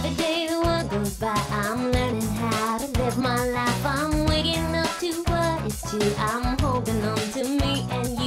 Every day the world goes by, I'm learning how to live my life. I'm waking up to what is true. I'm holding on to me and you.